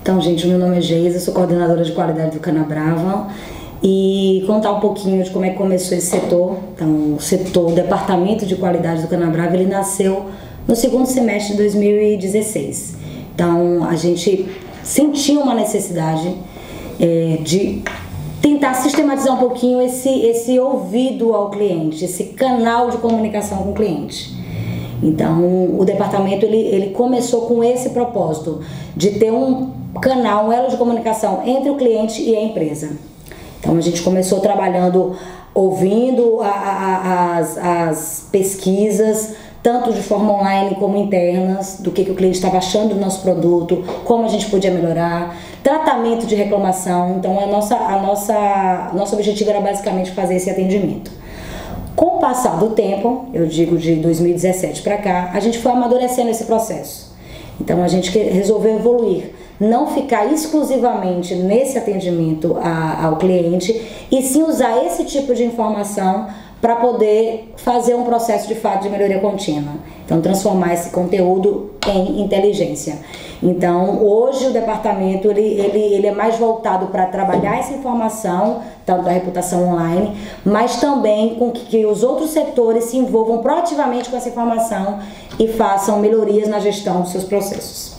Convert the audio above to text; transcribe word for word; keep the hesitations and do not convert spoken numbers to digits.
Então, gente, o meu nome é Geisa, sou coordenadora de qualidade do Canabrava e contar um pouquinho de como é que começou esse setor. Então, o setor, o departamento de qualidade do Canabrava, ele nasceu no segundo semestre de dois mil e dezesseis. Então, a gente sentiu uma necessidade é, de tentar sistematizar um pouquinho esse, esse ouvido ao cliente, esse canal de comunicação com o cliente. Então, o departamento ele, ele começou com esse propósito de ter um canal, um elo de comunicação entre o cliente e a empresa. Então, a gente começou trabalhando, ouvindo a, a, as, as pesquisas, tanto de forma online como internas, do que, que o cliente estava achando do nosso produto, como a gente podia melhorar, tratamento de reclamação. Então, a nossa, a nossa, nosso objetivo era basicamente fazer esse atendimento. Com o passar do tempo, eu digo de dois mil e dezessete para cá, a gente foi amadurecendo esse processo. Então, a gente resolveu evoluir, não ficar exclusivamente nesse atendimento a, ao cliente, e sim usar esse tipo de informação para poder fazer um processo de fato de melhoria contínua. Então, transformar esse conteúdo em inteligência. Então, hoje o departamento ele, ele, ele é mais voltado para trabalhar essa informação, tanto da reputação online, mas também com que, que os outros setores se envolvam proativamente com essa informação e façam melhorias na gestão dos seus processos.